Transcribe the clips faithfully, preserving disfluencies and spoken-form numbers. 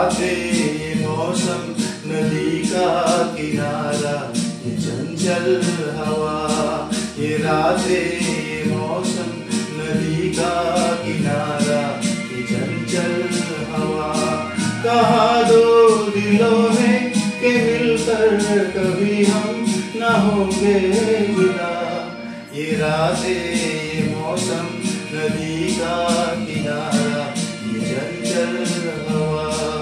रातें ये मौसम नदी का किनारा, ये चंचल हवा। ये रातें ये मौसम नदी का किनारा, ये चंचल हवा। कहा दो दिलों ने कि मिलकर कभी हम न होंगे जुदा। ये रातें ये मौसम नदी का किनारा, ये चंचल हवा।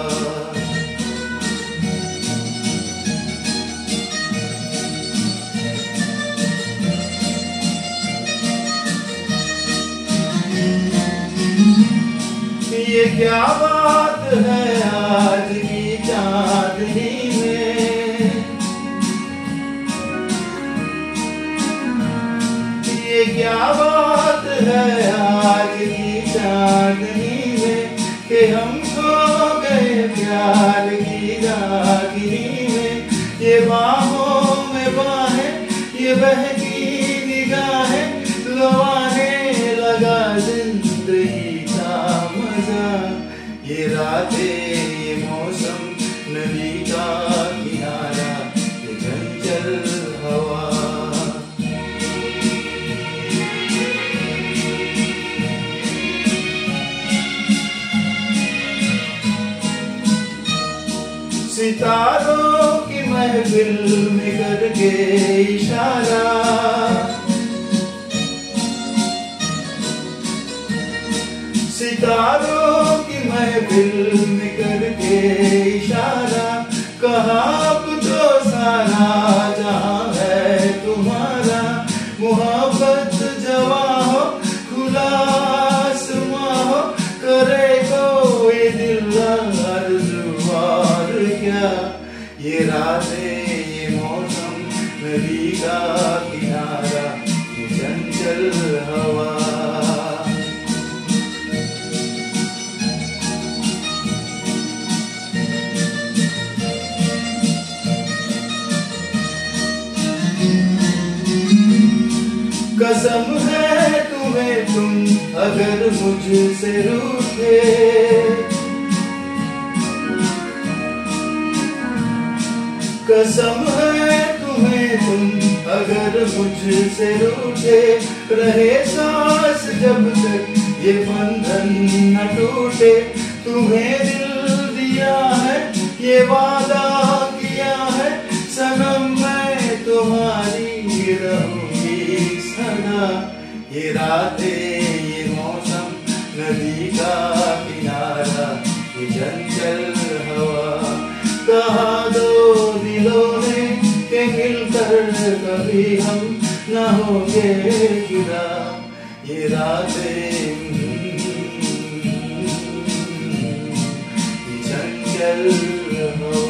ये क्या बात है आज की चांदनी में, ये क्या बात है आज की चांदनी में, कि हम खो गए प्यार की रागिनी में। ये बाहों में बाहें, ये बहकी निगाहें, लो आने लगा जिंदगी का मजा। ये रातें ये मौसम नदी का किनारा, ये चंचल हवा। सितारों की महफिल में करके इशारा, सितारों की महफिल में करके इशारा। कहा अब तो सारा जहां है तुम्हारा, मोहब्बत जवां हो खुला आसमां हो, करे कोई दिल आरज़ुआर क्या। ये रातें ये मौसम नदी का किनारा, ये चंचल हवा। कसम है तुम्हें तुम अगर मुझसे रूठे, कसम है तुम्हें तुम अगर मुझसे रूठे। रहे सांस जब तक ये बंधन न टूटे, तुम्हें दिल दिया है ये वादा किया है, सनम मैं तुम्हारी रहूंगी सदा। ये रातें ये मौसम नदी का किनारा, ये चंचल हवा। कहा दो दिलों ने कि मिलकर कभी हम न होंगे जुदा। ये रातें ये चंचल हवा।